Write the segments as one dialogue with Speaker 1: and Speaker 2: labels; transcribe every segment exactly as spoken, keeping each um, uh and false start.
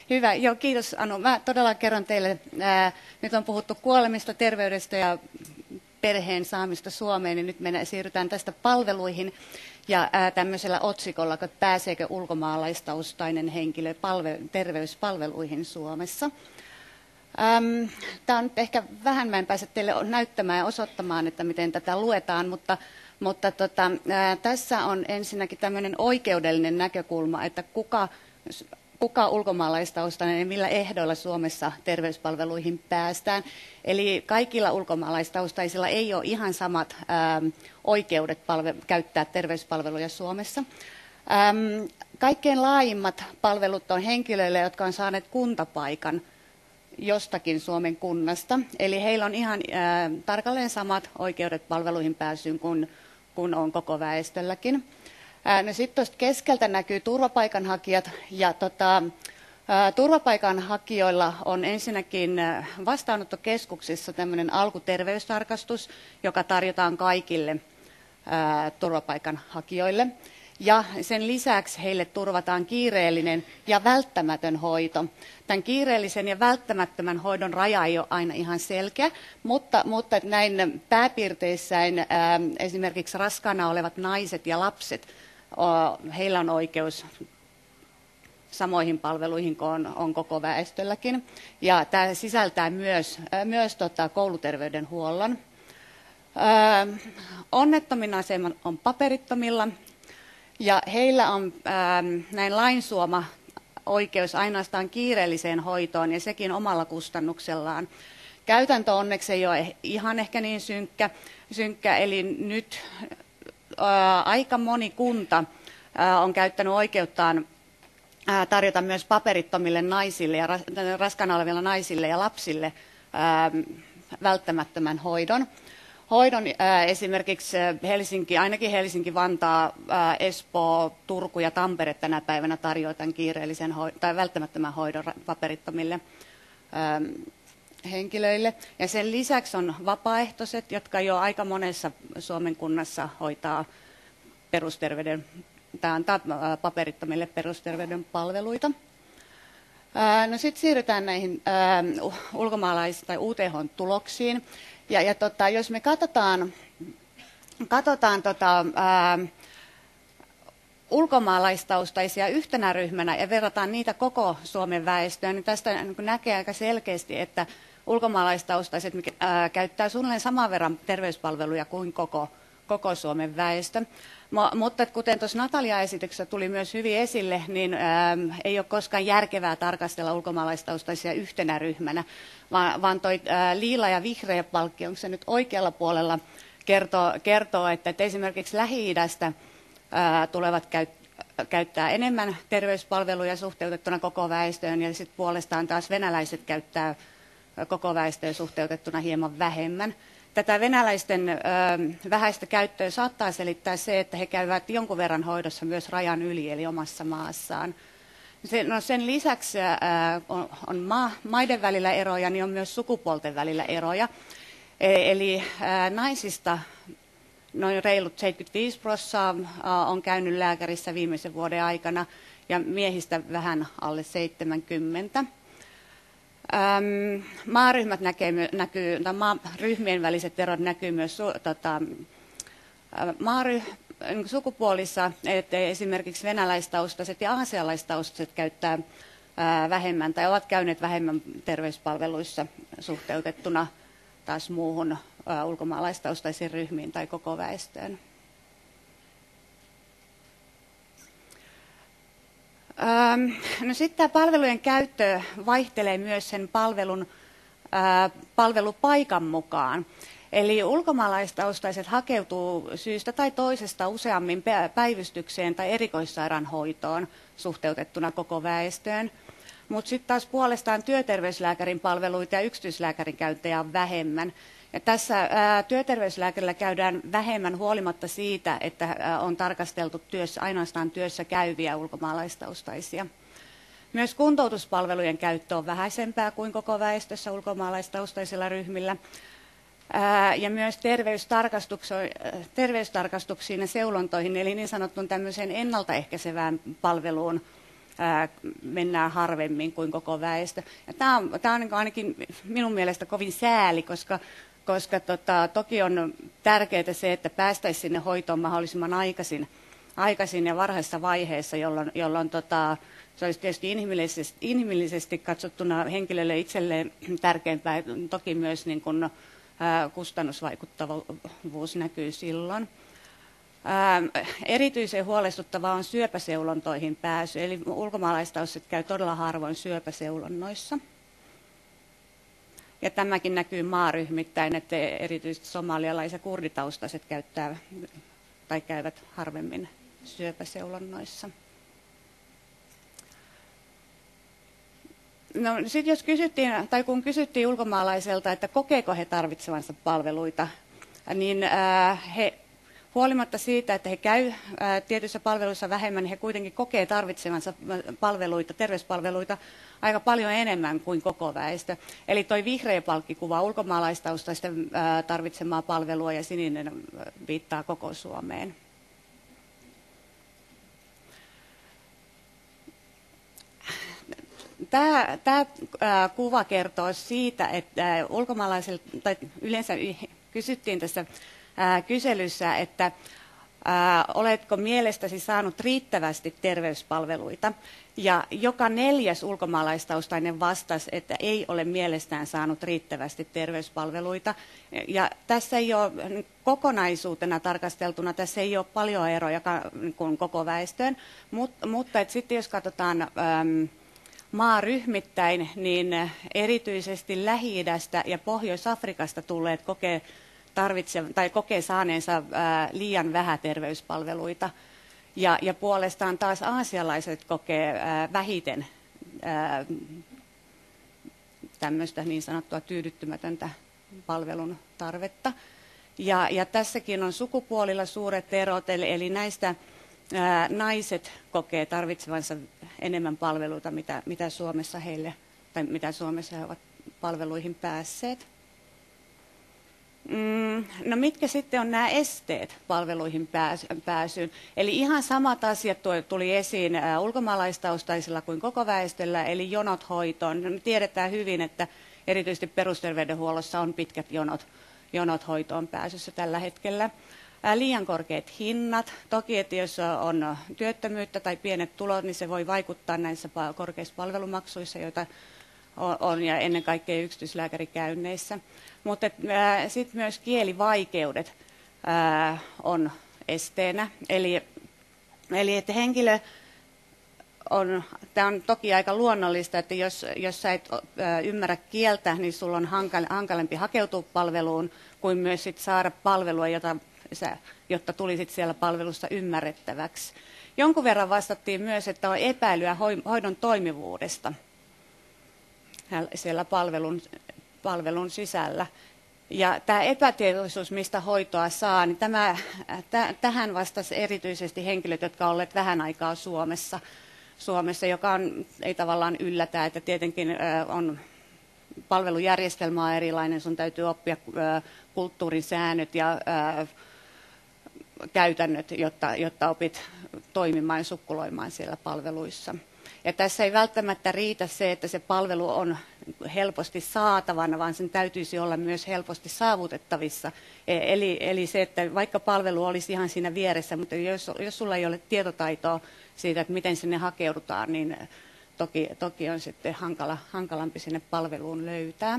Speaker 1: Hyvä, joo, kiitos Anu. Mä todella kerron teille, ää, nyt on puhuttu kuolemista, terveydestä ja perheen saamista Suomeen, niin nyt me siirrytään tästä palveluihin ja ää, tämmöisellä otsikolla, että pääseekö ulkomaalaistaustainen henkilö palve, terveyspalveluihin Suomessa. Tämä on nyt ehkä vähän, mä en pääse teille näyttämään ja osoittamaan, että miten tätä luetaan, mutta, mutta tota, ää, tässä on ensinnäkin tämmöinen oikeudellinen näkökulma, että kuka, kuka ulkomaalaistaustainen ja millä ehdoilla Suomessa terveyspalveluihin päästään. Eli kaikilla ulkomaalaistaustaisilla ei ole ihan samat ää, oikeudet palve, käyttää terveyspalveluja Suomessa. Äm, kaikkein laajimmat palvelut on henkilöille, jotka on saaneet kuntapaikan jostakin Suomen kunnasta. Eli heillä on ihan ää, tarkalleen samat oikeudet palveluihin pääsyyn kuin, kuin on koko väestölläkin. No sitten tuosta keskeltä näkyy turvapaikanhakijat. Ja tota, ää, turvapaikanhakijoilla on ensinnäkin vastaanottokeskuksissa tämmöinen alkuterveystarkastus, joka tarjotaan kaikille ää, turvapaikanhakijoille. Ja sen lisäksi heille turvataan kiireellinen ja välttämätön hoito. Tämän kiireellisen ja välttämättömän hoidon raja ei ole aina ihan selkeä, mutta, mutta näin pääpiirteissäin ää, esimerkiksi raskaana olevat naiset ja lapset, o, heillä on oikeus samoihin palveluihin kuin on, on koko väestölläkin. Ja tämä sisältää myös, ää, myös tota, kouluterveydenhuollon. Ää, onnettomin asema on paperittomilla. Ja heillä on ähm, näin lainsuoma oikeus ainoastaan kiireelliseen hoitoon ja sekin omalla kustannuksellaan. Käytäntö onneksi ei ole ihan ehkä niin synkkä, synkkä eli nyt äh, aika moni kunta äh, on käyttänyt oikeuttaan äh, tarjota myös paperittomille naisille ja ras, raskaana oleville naisille ja lapsille äh, välttämättömän hoidon. Hoidon ää, esimerkiksi Helsinki, ainakin Helsinki, Vantaa, ää, Espoo, Turku ja Tampere tänä päivänä tarjoaa tämän kiireellisen hoi- tai välttämättömän hoidon paperittomille ää, henkilöille. Ja sen lisäksi on vapaaehtoiset, jotka jo aika monessa Suomen kunnassa hoitaa perusterveyden, tai antaa paperittomille perusterveyden palveluita. Ää, no sitten siirrytään näihin ää, ulkomaalais- tai U T H-tuloksiin. Ja, ja tota, jos me katsotaan, katsotaan tota, ää, ulkomaalaistaustaisia yhtenä ryhmänä ja verrataan niitä koko Suomen väestöön, niin tästä niin näkee aika selkeästi, että ulkomaalaistaustaiset ää, käyttää suunnilleen saman verran terveyspalveluja kuin koko, koko Suomen väestö. Mutta kuten tuossa Natalia-esityksessä tuli myös hyvin esille, niin ää, ei ole koskaan järkevää tarkastella ulkomaalaistaustaisia yhtenä ryhmänä, vaan, vaan toi ää, liila ja vihreä palkki, onko se nyt oikealla puolella, kertoo, kertoo että, että esimerkiksi Lähi-idästä ää, tulevat käyt, käyttää enemmän terveyspalveluja suhteutettuna koko väestöön, ja sitten puolestaan taas venäläiset käyttää koko väestöön suhteutettuna hieman vähemmän. Tätä venäläisten ö, vähäistä käyttöä saattaa selittää se, että he käyvät jonkun verran hoidossa myös rajan yli, eli omassa maassaan. Se, no sen lisäksi ö, on, on maa, maiden välillä eroja, niin on myös sukupuolten välillä eroja. E, eli ö, naisista noin reilut seitsemänkymmentäviisi prosenttia on käynyt lääkärissä viimeisen vuoden aikana, ja miehistä vähän alle seitsemänkymmentä. Ähm, maaryhmät näkee, näkyy, tai maaryhmien väliset erot näkyy myös su, tota, maary, niin sukupuolissa, että esimerkiksi venäläistaustaiset ja aasialaistaustaiset käyttää ää, vähemmän tai ovat käyneet vähemmän terveyspalveluissa suhteutettuna taas muuhun ää, ulkomaalaistaustaisiin ryhmiin tai koko väestöön. No sitten tämä palvelujen käyttö vaihtelee myös sen palvelun, ää, palvelupaikan mukaan. Eli ulkomaalaistaustaiset hakeutuu syystä tai toisesta useammin päivystykseen tai erikoissairaanhoitoon suhteutettuna koko väestöön. Mutta sitten taas puolestaan työterveyslääkärin palveluita ja yksityislääkärin käyttäjä on vähemmän. Ja tässä ää, työterveyslääkärillä käydään vähemmän huolimatta siitä, että ää, on tarkasteltu työssä, ainoastaan työssä käyviä ulkomaalaistaustaisia. Myös kuntoutuspalvelujen käyttö on vähäisempää kuin koko väestössä ulkomaalaistaustaisilla ryhmillä. Ää, ja myös terveystarkastuksiin ja seulontoihin, eli niin sanottuun tämmöiseen ennaltaehkäisevään palveluun ää, mennään harvemmin kuin koko väestö. Ja tämä on, tämä on niin kuin ainakin minun mielestä kovin sääli, koska, koska tota, toki on tärkeää se, että päästäisiin sinne hoitoon mahdollisimman aikaisin, aikaisin ja varhaisessa vaiheessa, jolloin, jolloin tota, se olisi tietysti inhimillisesti, inhimillisesti katsottuna henkilölle itselleen tärkeämpää, toki myös niin kuin, ää, kustannusvaikuttavuus näkyy silloin. Ää, erityisen huolestuttavaa on syöpäseulontoihin pääsy, eli ulkomaalaistaustat käy todella harvoin syöpäseulonnoissa. Ja tämäkin näkyy maaryhmittäin, että erityisesti somalialais- ja kurditaustaiset käyttää tai käyvät harvemmin syöpäseulonnoissa. No, sit jos kysyttiin, tai kun kysyttiin ulkomaalaiselta, että kokeeko he tarvitsevansa palveluita, niin ää, he huolimatta siitä, että he käy ää, tietyissä palveluissa vähemmän, niin he kuitenkin kokee tarvitsevansa palveluita, terveyspalveluita aika paljon enemmän kuin koko väestö. Eli tuo vihreä palkki kuvaa ulkomaalaistaustaisten ää, tarvitsemaa palvelua ja sininen viittaa koko Suomeen. Tämä, tämä ää, kuva kertoo siitä, että ulkomaalaisilta, tai yleensä kysyttiin tässä ää, kyselyssä, että ää, oletko mielestäsi saanut riittävästi terveyspalveluita. Ja joka neljäs ulkomaalaistaustainen vastasi, että ei ole mielestään saanut riittävästi terveyspalveluita. Ja tässä ei ole kokonaisuutena tarkasteltuna, tässä ei ole paljon eroja kuin koko väestöön, mutta, mutta että sitten jos katsotaan äm, maaryhmittäin, niin erityisesti Lähi-idästä ja Pohjois-Afrikasta tulleet kokee, tarvitse, tai kokee saaneensa ää, liian vähän terveyspalveluita. Ja, ja puolestaan taas aasialaiset kokee ää, vähiten ää, tämmöistä niin sanottua tyydyttymätöntä palvelun tarvetta. Ja, ja tässäkin on sukupuolilla suuret erot, eli, eli näistä ää, naiset kokee tarvitsevansa enemmän palveluita, mitä, mitä Suomessa heille, tai mitä Suomessa he ovat palveluihin päässeet. Mm, no mitkä sitten on nämä esteet palveluihin pääsyyn? Eli ihan samat asiat tuli esiin ä, ulkomaalaistaustaisilla kuin koko väestöllä, eli jonot hoitoon. Me tiedetään hyvin, että erityisesti perusterveydenhuollossa on pitkät jonot, jonot hoitoon pääsyssä tällä hetkellä. Ä, liian korkeat hinnat. Toki, että jos on työttömyyttä tai pienet tulot, niin se voi vaikuttaa näissä korkeissa palvelumaksuissa, joita on, ja ennen kaikkea yksityislääkärikäynneissä. Mutta sitten myös kielivaikeudet ää, on esteenä. Eli, eli että henkilö on, tämä on toki aika luonnollista, että jos, jos sä et ää, ymmärrä kieltä, niin sulla on hankal, hankalempi hakeutua palveluun, kuin myös sit saada palvelua, jota sä, jotta tulisit siellä palvelussa ymmärrettäväksi. Jonkun verran vastattiin myös, että on epäilyä hoidon toimivuudesta siellä palvelun, palvelun sisällä. Ja tämä epätietoisuus, mistä hoitoa saa, niin tämä, täh, tähän vastasi erityisesti henkilöt, jotka ovat olleet vähän aikaa Suomessa, Suomessa joka on, ei tavallaan yllätä, että tietenkin ö, on palvelujärjestelmä on erilainen, sun täytyy oppia ö, kulttuurin säännöt ja ö, käytännöt, jotta, jotta opit toimimaan ja sukkuloimaan siellä palveluissa. Ja tässä ei välttämättä riitä se, että se palvelu on helposti saatavana, vaan sen täytyisi olla myös helposti saavutettavissa. Eli, eli se, että vaikka palvelu olisi ihan siinä vieressä, mutta jos, jos sulla ei ole tietotaitoa siitä, että miten sinne hakeudutaan, niin toki, toki on sitten hankala, hankalampi sinne palveluun löytää.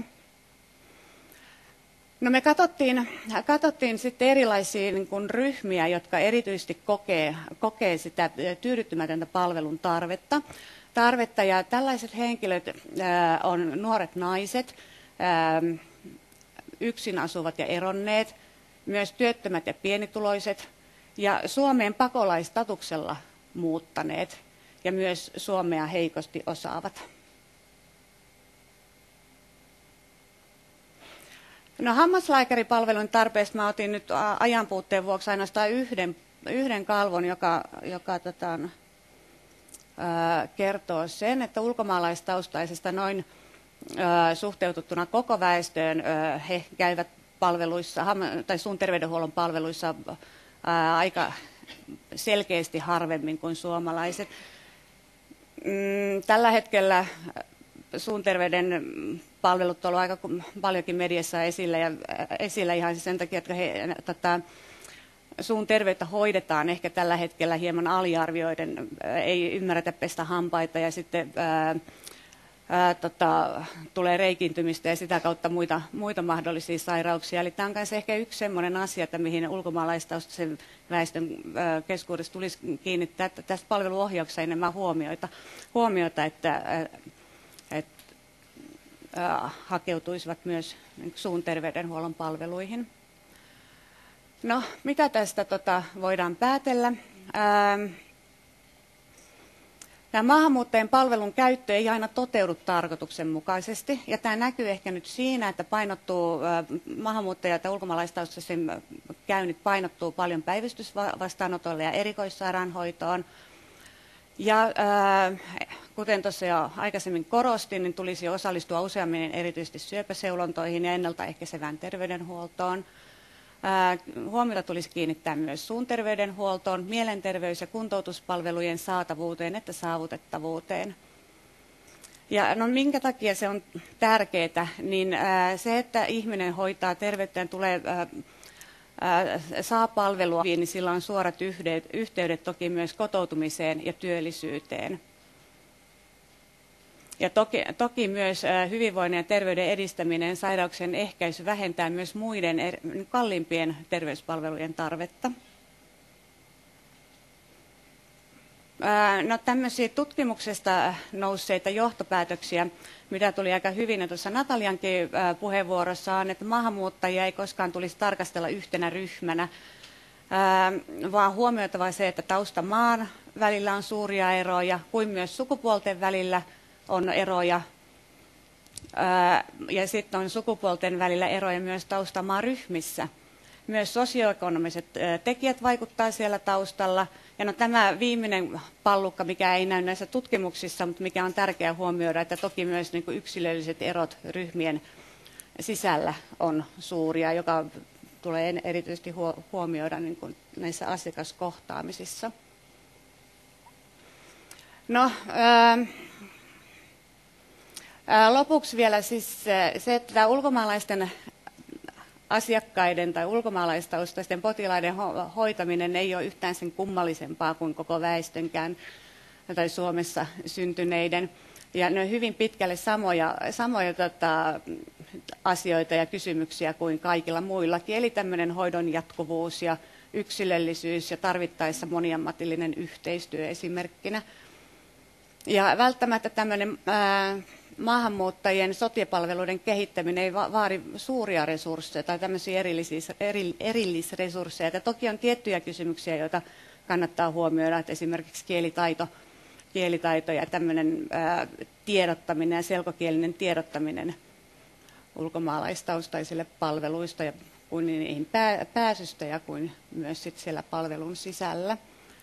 Speaker 1: No me katsottiin, katsottiin sitten erilaisia niin kuin ryhmiä, jotka erityisesti kokee, kokee sitä tyydyttymätöntä palvelun tarvetta. tarvetta ja tällaiset henkilöt ää, on nuoret naiset, ää, yksin asuvat ja eronneet, myös työttömät ja pienituloiset ja Suomeen pakolaistatuksella muuttaneet ja myös suomea heikosti osaavat. No hammaslääkäripalvelun tarpeesta mä otin nyt ajanpuutteen vuoksi ainoastaan yhden, yhden kalvon, joka, joka tota, ää, kertoo sen, että ulkomaalaistaustaisista noin ää, suhteutettuna koko väestöön ää, he käyvät palveluissa, tai suun terveydenhuollon palveluissa ää, aika selkeästi harvemmin kuin suomalaiset. mm, tällä hetkellä suun terveyden palvelut ovat aika paljonkin mediassa esillä, ja esillä ihan sen takia, että he, tota, suun terveyttä hoidetaan ehkä tällä hetkellä hieman aliarvioiden, ei ymmärretä pestä hampaita ja sitten ää, ää, tota, tulee reikintymistä ja sitä kautta muita, muita mahdollisia sairauksia. Eli tämä on myös ehkä yksi sellainen asia, että mihin ulkomaalaistaustaisen väestön ää, keskuudessa tulisi kiinnittää, että tässä palveluohjauksessa enemmän huomioita, huomioita että, ää, että ää, hakeutuisivat myös suun terveydenhuollon palveluihin. No, mitä tästä tota, voidaan päätellä? Ää, Tämä maahanmuuttajien palvelun käyttö ei aina toteudu tarkoituksenmukaisesti, ja tämä näkyy ehkä nyt siinä, että painottuu, maahanmuuttajat ja ulkomaalaistaustaisen käynnit painottuu paljon päivystysvastaanotolle ja erikoissairaanhoitoon. Ja ää, kuten tuossa jo aikaisemmin korostin, niin tulisi osallistua useammin erityisesti syöpäseulontoihin ja ennaltaehkäisevään terveydenhuoltoon. Huomiota tulisi kiinnittää myös suun terveydenhuoltoon, mielenterveys- ja kuntoutuspalvelujen saatavuuteen että saavutettavuuteen. Ja no minkä takia se on tärkeää, niin ää, se, että ihminen hoitaa terveyttään, tulee, ää, ää, saa palvelua, niin sillä on suorat yhteydet, yhteydet toki myös kotoutumiseen ja työllisyyteen. Ja toki, toki myös hyvinvoinnin ja terveyden edistäminen, sairauksien ehkäisy vähentää myös muiden er, kalliimpien terveyspalvelujen tarvetta. No, tämmöisiä tutkimuksesta nousseita johtopäätöksiä, mitä tuli aika hyvin tuossa Nataliankin puheenvuorossaan, että maahanmuuttajia ei koskaan tulisi tarkastella yhtenä ryhmänä, vaan huomioitava se, että taustamaan välillä on suuria eroja, kuin myös sukupuolten välillä on eroja, ja sitten on sukupuolten välillä eroja myös taustamaan ryhmissä. Myös sosioekonomiset tekijät vaikuttaa siellä taustalla. Ja no, tämä viimeinen pallukka, mikä ei näy näissä tutkimuksissa, mutta mikä on tärkeää huomioida, että toki myös niin kuin yksilölliset erot ryhmien sisällä on suuria, joka tulee erityisesti huomioida niin kuin näissä asiakaskohtaamisissa. No, ää, Lopuksi vielä siis se, että tämä ulkomaalaisten asiakkaiden tai ulkomaalaistaustaisten potilaiden hoitaminen ei ole yhtään sen kummallisempaa kuin koko väestönkään tai Suomessa syntyneiden. Ja ne on hyvin pitkälle samoja, samoja tota, asioita ja kysymyksiä kuin kaikilla muillakin. Eli tämmöinen hoidon jatkuvuus ja yksilöllisyys ja tarvittaessa moniammatillinen yhteistyö esimerkkinä. Ja välttämättä tämmöinen ää, maahanmuuttajien sotiepalveluiden kehittäminen ei vaadi suuria resursseja tai tämmöisiä erillisresursseja. Ja toki on tiettyjä kysymyksiä, joita kannattaa huomioida, että esimerkiksi kielitaito, kielitaito ja tämmöinen ää, tiedottaminen ja selkokielinen tiedottaminen ulkomaalaistaustaisille palveluista ja kuin niihin pääsystä ja kuin myös sit siellä palvelun sisällä.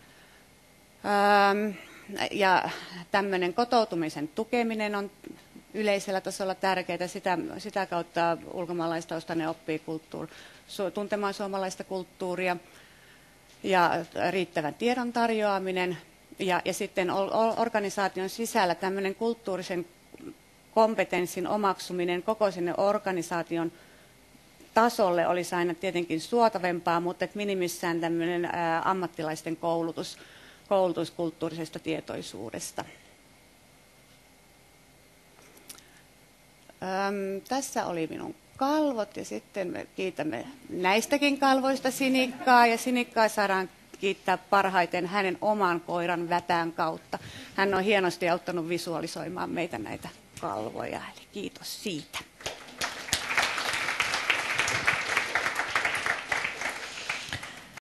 Speaker 1: Ähm, Ja tämmöinen kotoutumisen tukeminen on yleisellä tasolla tärkeää. Sitä, sitä kautta ulkomaalaistaustainen oppii kulttuur, tuntemaan suomalaista kulttuuria ja riittävän tiedon tarjoaminen. Ja, ja sitten organisaation sisällä tämmöinen kulttuurisen kompetenssin omaksuminen koko sinne organisaation tasolle olisi aina tietenkin suotavempaa, mutta et minimissään tämmöinen ää, ammattilaisten koulutus. koulutus kulttuurisesta tietoisuudesta. Öm, tässä oli minun kalvot ja sitten me kiitämme näistäkin kalvoista Sinikkaa ja Sinikkaa saadaan kiittää parhaiten hänen oman koiran Vätään kautta. Hän on hienosti auttanut visualisoimaan meitä näitä kalvoja, eli kiitos siitä.